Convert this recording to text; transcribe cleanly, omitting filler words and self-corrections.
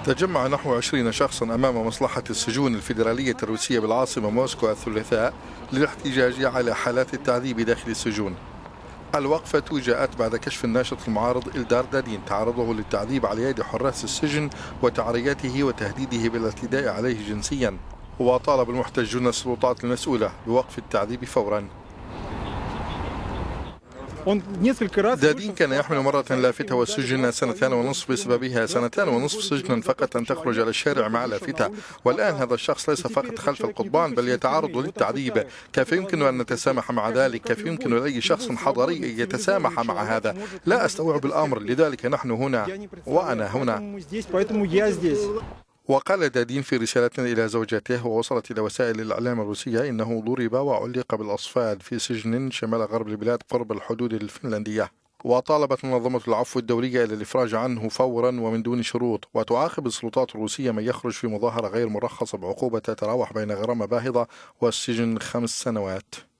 تجمع نحو 20 شخصا أمام مصلحة السجون الفيدرالية الروسية بالعاصمة موسكو الثلاثاء للاحتجاج على حالات التعذيب داخل السجون. الوقفة جاءت بعد كشف الناشط المعارض إلدار دادين تعرضه للتعذيب على يد حراس السجن وتعريته وتهديده بالاعتداء عليه جنسيا، وطالب المحتجون السلطات المسؤولة بوقف التعذيب فورا. دادين كان يحمل مرة لافتة وسجن 2.5 بسببها، 2.5 سجنا فقط أن تخرج على الشارع مع لافتة. والآن هذا الشخص ليس فقط خلف القضبان بل يتعرض للتعذيب. كيف يمكن أن نتسامح مع ذلك؟ كيف يمكن لأي شخص حضري أن يتسامح مع هذا؟ لا أستوعب الأمر، لذلك نحن هنا وأنا هنا. وقال دادين في رسالة إلى زوجته ووصلت إلى وسائل الإعلام الروسية إنه ضرب وعلق بالأصفاد في سجن شمال غرب البلاد قرب الحدود الفنلندية. وطالبت منظمة العفو الدولية إلى الإفراج عنه فورا ومن دون شروط، وتعاقب السلطات الروسية من يخرج في مظاهرة غير مرخصة بعقوبة تتراوح بين غرامة باهظة والسجن 5 سنوات.